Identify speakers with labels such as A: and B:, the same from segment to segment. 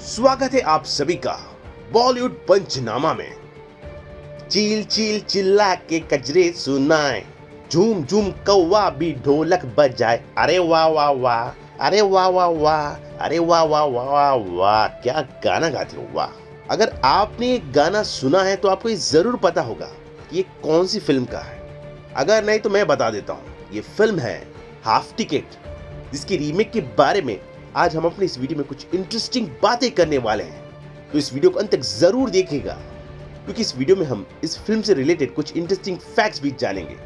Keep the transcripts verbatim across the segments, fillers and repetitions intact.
A: स्वागत है आप सभी का बॉलीवुड पंचनामा में। चील चील चिल्ला के कजरे सुनाए, झूम झूम कौवा भी ढोलक बजाए। अरे वाह वाह वाह, अरे वाह वाह वाह, अरे वाह वाह वाह वाह, क्या गाना गाते हो वाह। अगर आपने ये गाना सुना है तो आपको ये जरूर पता होगा कि ये कौन सी फिल्म का है। अगर नहीं तो मैं बता देता हूँ, ये फिल्म है हाफ टिकट, जिसकी रीमेक के बारे में आज हम अपने इस वीडियो में कुछ इंटरेस्टिंग बातें करने वाले हैं। तो इस वीडियो को अंत तक जरूर देखिएगा, क्योंकि इस वीडियो में हम इस फिल्म से रिलेटेड कुछ इंटरेस्टिंग फैक्ट्स भी जानेंगे।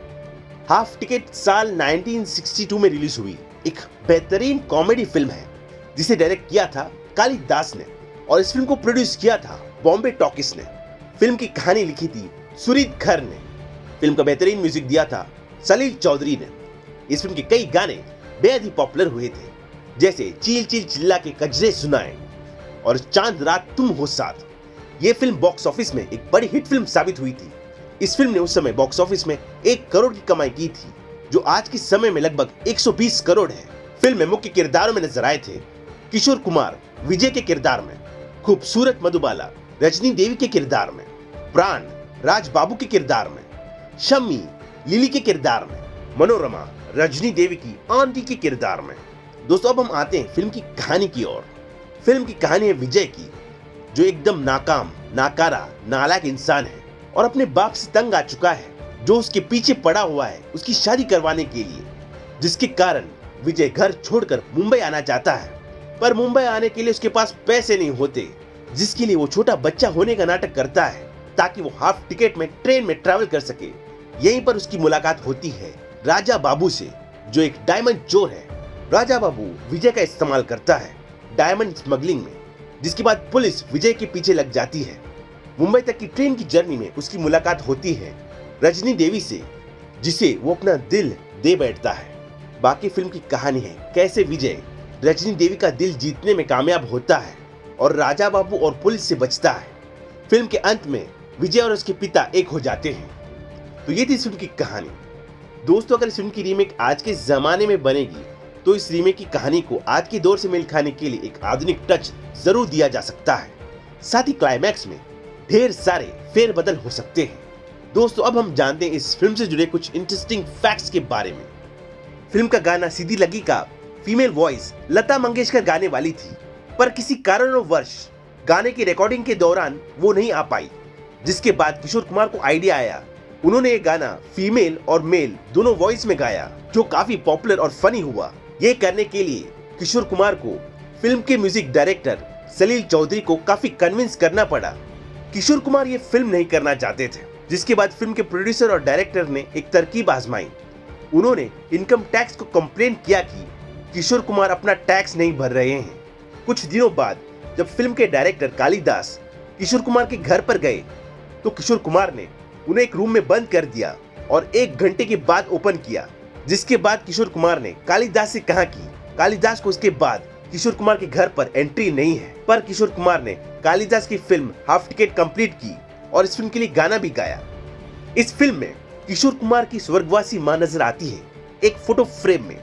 A: हाफ टिकट साल उन्नीस सौ बासठ में रिलीज हुई एक बेहतरीन कॉमेडी फिल्म है, जिसे डायरेक्ट किया था कालिदास ने और इस फिल्म को प्रोड्यूस किया था बॉम्बे टॉकीज ने। फिल्म की कहानी लिखी थी सुरीत खर ने। फिल्म का बेहतरीन म्यूजिक दिया था सलील चौधरी ने। इस फिल्म के कई गाने बेहद ही पॉपुलर हुए थे, जैसे चील चील चिल्ला के कजरे सुनाए और चांद रात तुम हो साथ। ये फिल्म बॉक्स ऑफिस में एक बड़ी हिट फिल्म साबित हुई थी। इस फिल्म ने उस समय बॉक्स ऑफिस में एक करोड़ की कमाई की थी, जो आज के समय में लगभग एक सौ बीस करोड़ है। फिल्म में मुख्य किरदारों में नजर आए थे किशोर कुमार विजय के किरदार में, खूबसूरत मधुबाला रजनी देवी के किरदार में, प्राण राज बाबू के किरदार में, शम्मी लिली के किरदार में, मनोरमा रजनी देवी की आंटी के किरदार में। दोस्तों, अब हम आते हैं फिल्म की कहानी की ओर। फिल्म की कहानी है विजय की, जो एकदम नाकाम, नाकारा, नालायक इंसान है और अपने बाप से तंग आ चुका है, जो उसके पीछे पड़ा हुआ है उसकी शादी करवाने के लिए, जिसके कारण विजय घर छोड़कर मुंबई आना चाहता है। पर मुंबई आने के लिए उसके पास पैसे नहीं होते, जिसके लिए वो छोटा बच्चा होने का नाटक करता है ताकि वो हाफ टिकट में ट्रेन में ट्रैवल कर सके। यहीं पर उसकी मुलाकात होती है राजा बाबू से, जो एक डायमंड चोर है। राजा बाबू विजय का इस्तेमाल करता है डायमंड स्मगलिंग में, जिसके बाद पुलिस विजय के पीछे लग जाती है। मुंबई तक की ट्रेन की जर्नी में उसकी मुलाकात होती है रजनी देवी से, जिसे वो अपना दिल दे बैठता है। बाकी फिल्म की कहानी है कैसे विजय रजनी देवी का दिल जीतने में कामयाब होता है और राजा बाबू और पुलिस से बचता है। फिल्म के अंत में विजय और उसके पिता एक हो जाते हैं। तो ये थी इस फिल्म की कहानी। दोस्तों, अगर इस फिल्म की रीमेक आज के जमाने में बनेगी तो इस रीमेक की कहानी को आज के दौर से मेल खाने के लिए एक आधुनिक टच जरूर दिया जा सकता है। साथ ही क्लाइमैक्स में ढेर सारे फेरबदल हो सकते हैं। दोस्तों, अब हम जानते हैं इस फिल्म से जुड़े कुछ इंटरेस्टिंग फैक्ट्स के बारे में। फिल्म का गाना सीधी लगी का फीमेल वॉइस लता मंगेशकर गाने वाली थी, पर किसी कारणवश गाने की रिकॉर्डिंग के दौरान वो नहीं आ पाई, जिसके बाद किशोर कुमार को आइडिया आया। उन्होंने ये गाना फीमेल और मेल दोनों वॉइस में गाया, जो काफी पॉपुलर और फनी हुआ। ये करने के लिए किशोर कुमार को फिल्म के म्यूजिक डायरेक्टर सलील चौधरी को काफी कन्विंस करना पड़ा। किशोर कुमार ये फिल्म नहीं करना चाहते थे, जिसके बाद फिल्म के प्रोड्यूसर और डायरेक्टर ने एक तरकीब आजमाई। उन्होंने इनकम टैक्स को कंप्लेन किया कि किशोर कुमार अपना टैक्स नहीं भर रहे हैं। कुछ दिनों बाद जब फिल्म के डायरेक्टर कालिदास किशोर कुमार के घर पर गए, तो किशोर कुमार ने उन्हें एक रूम में बंद कर दिया और एक घंटे के बाद ओपन किया, जिसके बाद किशोर कुमार ने कालिदास से कहा कि कालिदास को इसके बाद किशोर कुमार के घर पर एंट्री नहीं है। पर किशोर कुमार ने कालिदास की फिल्म हाफ टिकट कंप्लीट की और इस फिल्म के लिए गाना भी गाया। इस फिल्म में किशोर कुमार की स्वर्गवासी मां नजर आती है एक फोटो फ्रेम में।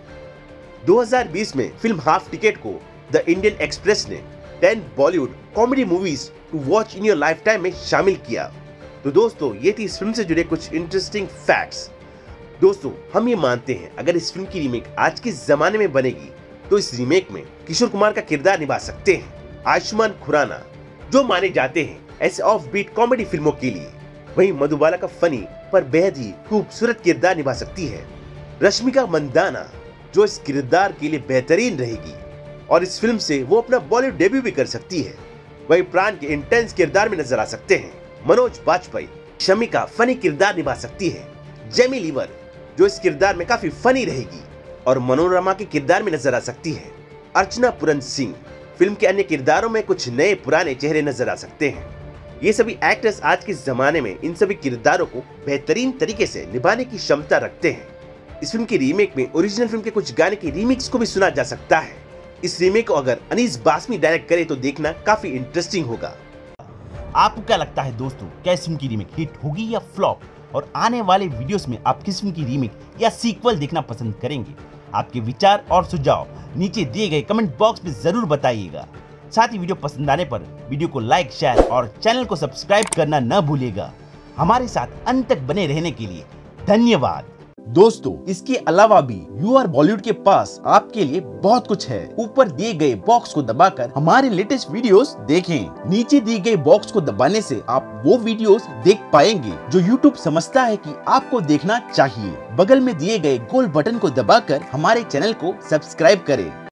A: दो हज़ार बीस में फिल्म हाफ टिकट को द इंडियन एक्सप्रेस ने ten Bollywood comedy movies to watch in your lifetime में शामिल किया। तो दोस्तों, ये थी इस फिल्म से जुड़े कुछ इंटरेस्टिंग फैक्ट्स। दोस्तों, हम ये मानते हैं अगर इस फिल्म की रीमेक आज के जमाने में बनेगी तो इस रीमेक में किशोर कुमार का किरदार निभा सकते हैं आयुष्मान खुराना, जो माने जाते हैं ऐसे ऑफ बीट कॉमेडी फिल्मों के लिए। वहीं मधुबाला का फनी पर बेहद ही खूबसूरत किरदार निभा सकती है रश्मिका मंदाना, जो इस किरदार के लिए बेहतरीन रहेगी और इस फिल्म से वो अपना बॉलीवुड डेब्यू भी कर सकती है। वहीं प्राण के इंटेंस किरदार में नजर आ सकते हैं मनोज बाजपेयी। शम्मी का फनी किरदार निभा सकती है जेमी लीवर, जो इस किरदार में काफी फनी रहेगी। और मनोरमा के किरदार में नजर आ सकती है अर्चना पूरन सिंह। फिल्म के अन्य किरदारों में कुछ नए पुराने चेहरे नजर आ सकते हैं। ये सभी एक्टर्स आज के जमाने में इन सभी किरदारों को बेहतरीन तरीके से निभाने की क्षमता रखते हैं। इस फिल्म की रीमेक में ओरिजिनल फिल्म के कुछ गाने की रीमिक्स को भी सुना जा सकता है। इस रीमेक को अगर अनीस बासमी डायरेक्ट करे तो देखना काफी इंटरेस्टिंग होगा।
B: आपको क्या लगता है दोस्तों, क्या इस फिल्म की रीमेक हिट होगी या फ्लॉप? और आने वाले वीडियोस में आप किस फिल्म की रीमेक या सीक्वल देखना पसंद करेंगे? आपके विचार और सुझाव नीचे दिए गए कमेंट बॉक्स में जरूर बताइएगा। साथ ही वीडियो पसंद आने पर वीडियो को लाइक, शेयर और चैनल को सब्सक्राइब करना न भूलिएगा। हमारे साथ अंत तक बने रहने के लिए धन्यवाद। दोस्तों, इसके अलावा भी यू आर बॉलीवुड के पास आपके लिए बहुत कुछ है। ऊपर दिए गए बॉक्स को दबाकर हमारे लेटेस्ट वीडियोस देखें। नीचे दिए गए बॉक्स को दबाने से आप वो वीडियोस देख पाएंगे जो यूट्यूब समझता है कि आपको देखना चाहिए। बगल में दिए गए गोल बटन को दबाकर हमारे चैनल को सब्सक्राइब करें।